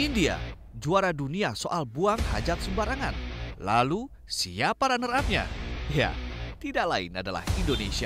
India, juara dunia soal buang hajat sembarangan. Lalu, siapa runner-up-nya? Ya, tidak lain adalah Indonesia.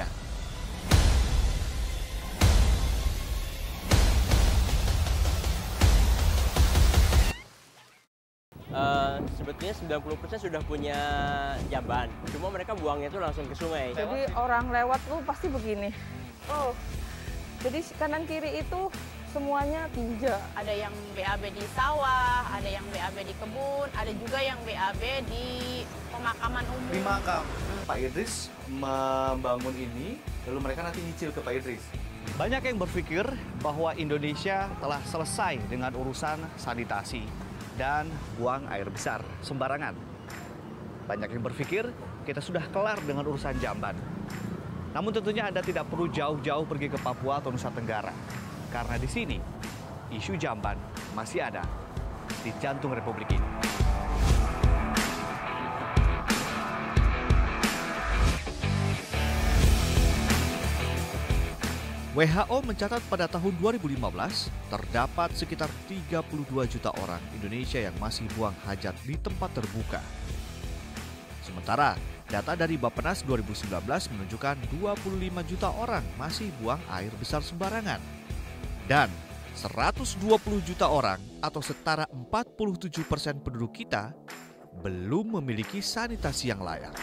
Sebetulnya 90% sudah punya jamban, cuma mereka buangnya itu langsung ke sungai. Jadi orang lewat tuh pasti begini. Oh, jadi kanan kiri itu semuanya tinja. Ada yang BAB di sawah, ada yang BAB di kebun, ada juga yang BAB di pemakaman umum. Di makam. Pak Idris membangun ini, lalu mereka nanti nyicil ke Pak Idris. Banyak yang berpikir bahwa Indonesia telah selesai dengan urusan sanitasi dan buang air besar sembarangan. Banyak yang berpikir kita sudah kelar dengan urusan jamban. Namun tentunya Anda tidak perlu jauh-jauh pergi ke Papua atau Nusa Tenggara. Karena di sini, isu jamban masih ada di jantung Republik ini. WHO mencatat pada tahun 2015, terdapat sekitar 32 juta orang Indonesia yang masih buang hajat di tempat terbuka. Sementara, data dari Bappenas 2019 menunjukkan 25 juta orang masih buang air besar sembarangan. Dan 120 juta orang atau setara 47% penduduk kita belum memiliki sanitasi yang layak.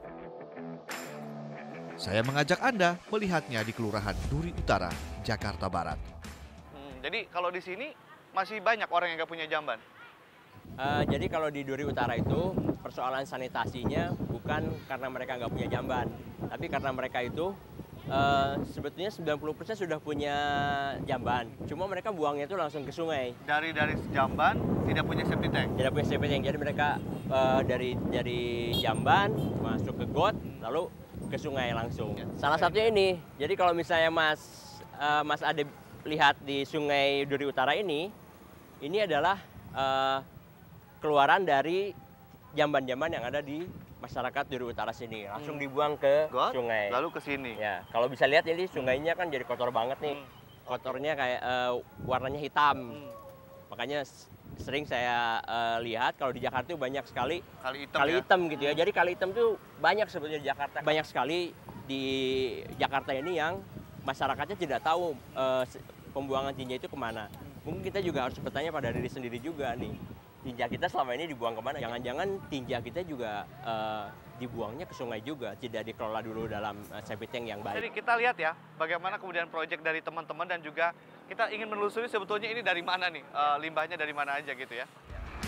Saya mengajak Anda melihatnya di Kelurahan Duri Utara, Jakarta Barat. Jadi kalau di sini masih banyak orang yang nggak punya jamban. Jadi kalau di Duri Utara itu persoalan sanitasinya bukan karena mereka nggak punya jamban, tapi karena mereka itu sebetulnya 90% sudah punya jamban, cuma mereka buangnya itu langsung ke sungai. Dari jamban tidak punya septic tank. Tidak punya septic tank, jadi mereka dari jamban masuk ke got, lalu ke sungai langsung. Salah satunya ini. Jadi kalau misalnya Mas Ade lihat di Sungai Duri Utara ini adalah keluaran dari jamban-jamban yang ada di masyarakat Duri Utara sini. Langsung dibuang ke got, sungai. lalu ke sini. Ya, kalau bisa lihat ini sungainya kan jadi kotor banget nih. Kotornya kayak warnanya hitam. Makanya sering saya lihat kalau di Jakarta itu banyak sekali kali hitam gitu ya. Jadi kali hitam tuh banyak sebetulnya di Jakarta. Banyak sekali di Jakarta ini yang masyarakatnya tidak tahu pembuangan tinja itu kemana. Mungkin kita juga harus bertanya pada diri sendiri juga nih. Tinja kita selama ini dibuang kemana? Jangan-jangan tinja kita juga dibuangnya ke sungai juga, tidak dikelola dulu dalam septic tank yang baik. Jadi kita lihat ya, bagaimana kemudian proyek dari teman-teman dan juga kita ingin menelusuri sebetulnya ini dari mana nih, limbahnya dari mana aja gitu ya.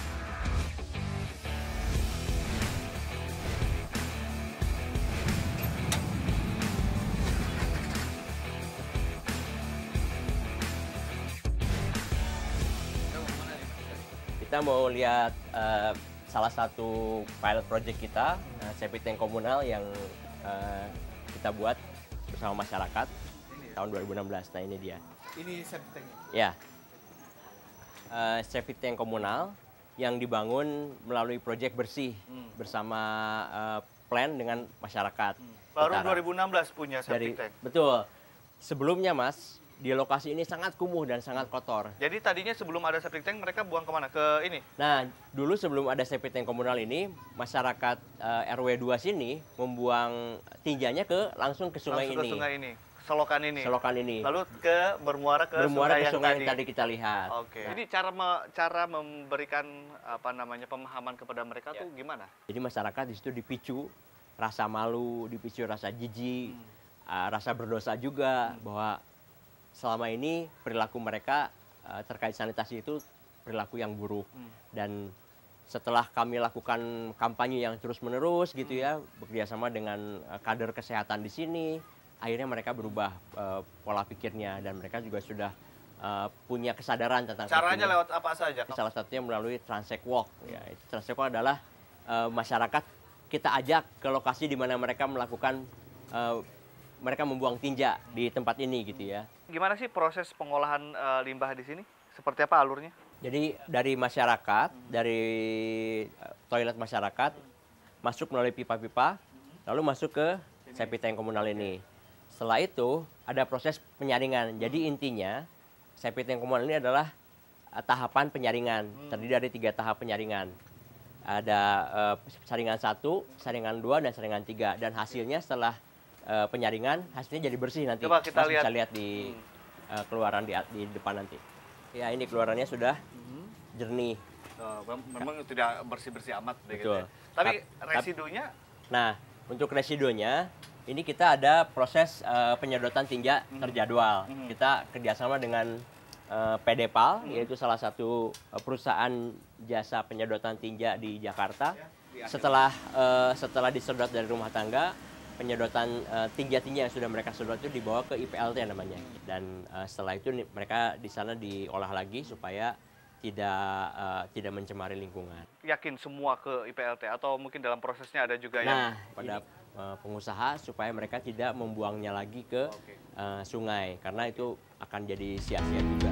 Kita mau lihat salah satu pilot project kita, septic tank komunal yang kita buat bersama masyarakat tahun 2016. Nah ini dia. Ini septic tanknya? Ya, septic tank komunal yang dibangun melalui proyek bersih bersama plan dengan masyarakat. Baru Utara. 2016 punya septic tank? Betul. Sebelumnya Mas, di lokasi ini sangat kumuh dan sangat kotor. Jadi tadinya sebelum ada septic tank mereka buang kemana? Ke ini? Nah, dulu sebelum ada septic tank komunal ini, masyarakat RW 2 sini membuang tinjanya langsung ke sungai langsung ini. Ke sungai ini, selokan ini. Selokan ini. Lalu bermuara ke sungai yang tadi kita lihat. Oke. Jadi cara memberikan pemahaman kepada mereka tuh gimana? Jadi masyarakat di situ dipicu rasa malu, dipicu rasa jijik, rasa berdosa juga bahwa selama ini perilaku mereka terkait sanitasi itu perilaku yang buruk. Dan setelah kami lakukan kampanye yang terus-menerus gitu ya, bekerjasama dengan kader kesehatan di sini, akhirnya mereka berubah pola pikirnya dan mereka juga sudah punya kesadaran tentang caranya lewat apa saja? Salah satunya melalui Transect Walk. Ya, Transect Walk adalah masyarakat kita ajak ke lokasi di mana mereka melakukan mereka membuang tinja di tempat ini gitu ya. Gimana sih proses pengolahan limbah di sini? Seperti apa alurnya? Jadi dari masyarakat, dari toilet masyarakat, masuk melalui pipa-pipa, lalu masuk ke septic tank komunal ini. Setelah itu ada proses penyaringan. Jadi intinya septic tank komunal ini adalah tahapan penyaringan. Terdiri dari 3 tahap penyaringan. Ada saringan 1, saringan 2, dan saringan 3. Dan hasilnya setelah penyaringan, hasilnya jadi bersih nanti. Coba kita lihat. Bisa lihat di keluaran di depan nanti. Ya, ini keluarannya sudah jernih. Memang tidak bersih-bersih amat deh gitu Betul. ya. Tapi residunya? Nah, untuk residunya, ini kita ada proses penyedotan tinja terjadwal. Kita kerjasama dengan PDPAL, yaitu salah satu perusahaan jasa penyedotan tinja di Jakarta. Setelah disedot dari rumah tangga, penyedotan tinja-tinja yang sudah mereka sedot itu dibawa ke IPLT namanya. Dan setelah itu mereka di sana diolah lagi supaya tidak mencemari lingkungan. Yakin semua ke IPLT atau mungkin dalam prosesnya ada juga yang pada pengusaha supaya mereka tidak membuangnya lagi ke sungai, karena itu akan jadi sia-sia juga.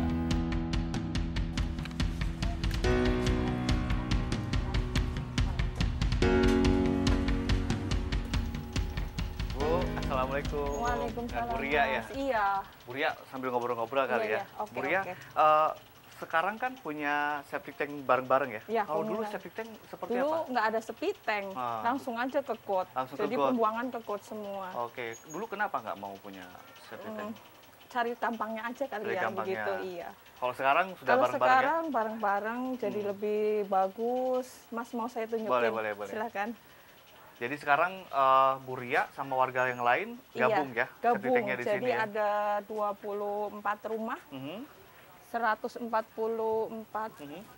Bu, assalamualaikum. Waalaikumsalam. Bu Ria ya? Iya. Bu Ria sambil ngobrol-ngobrol kali Iya, ya. iya. Oke, Bu Ria, oke. sekarang kan punya septic tank bareng-bareng ya? Iya, Kalau dulu punya. septic tank seperti Dulu apa? nggak ada septic tank, langsung aja ke got. Langsung ke Jadi got. pembuangan ke got semua. Oke, dulu kenapa nggak mau punya septic tank? Cari gampangnya aja kali Cari ya, gampangnya. begitu. Iya. Kalau sekarang sudah Kalau bareng-bareng ya? sekarang bareng-bareng jadi lebih bagus. Mas mau saya tunjukin? Boleh. Silakan. Jadi sekarang Bu Ria sama warga yang lain gabung ya? Septic Gabung. tanknya di Jadi sini ya? ada 24 rumah, 144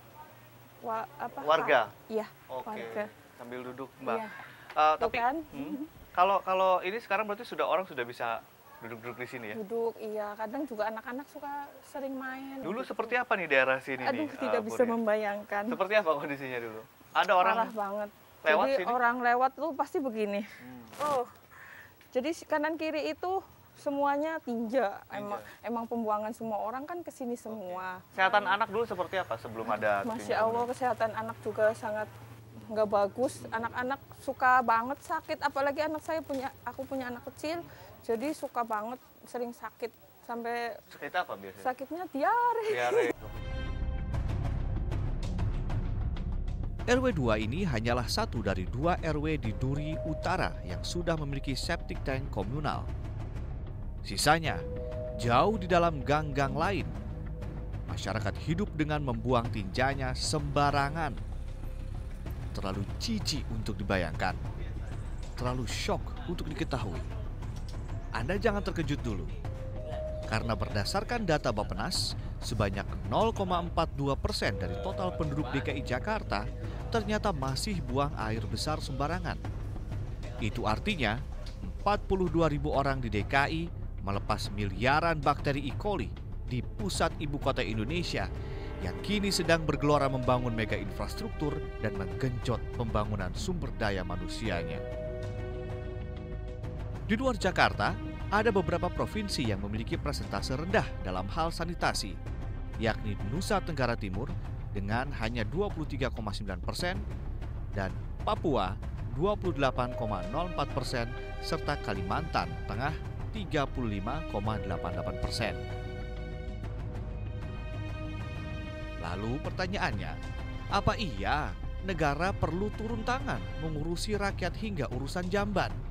Warga? Iya, Oke, warga. sambil duduk Mbak. Iya. Tapi kan? kalau ini sekarang berarti orang sudah bisa duduk-duduk di sini ya? Duduk, iya. Kadang juga anak-anak suka sering main. Dulu gitu. seperti apa nih daerah sini Aduh, nih? tidak Bu bisa Ria? membayangkan. Seperti apa kondisinya dulu? Ada orang Parah banget. lewat Jadi sini? orang lewat tuh pasti begini. Oh, jadi kanan kiri itu semuanya tinja. Emang pembuangan semua orang kan ke sini semua. Kesehatan anak dulu seperti apa sebelum ada? Masya Allah, kesehatan anak juga sangat nggak bagus. Anak-anak suka banget sakit, apalagi aku punya anak kecil, jadi suka banget sering sakit sampai Sakit apa biasanya? sakitnya diare. Diare. RW 2 ini hanyalah satu dari 2 RW di Duri Utara yang sudah memiliki septic tank komunal. Sisanya jauh di dalam gang-gang lain. Masyarakat hidup dengan membuang tinjanya sembarangan. Terlalu jijik untuk dibayangkan. Terlalu syok untuk diketahui. Anda jangan terkejut dulu. Karena berdasarkan data Bappenas, sebanyak 0,42% dari total penduduk DKI Jakarta ternyata masih buang air besar sembarangan. Itu artinya 42.000 orang di DKI melepas miliaran bakteri E. coli di pusat ibu kota Indonesia yang kini sedang bergelora membangun mega infrastruktur dan menggenjot pembangunan sumber daya manusianya. Di luar Jakarta, ada beberapa provinsi yang memiliki persentase rendah dalam hal sanitasi, yakni Nusa Tenggara Timur dengan hanya 23,9% dan Papua 28,04% serta Kalimantan Tengah 35,88%. Lalu pertanyaannya, apa iya negara perlu turun tangan mengurusi rakyat hingga urusan jamban?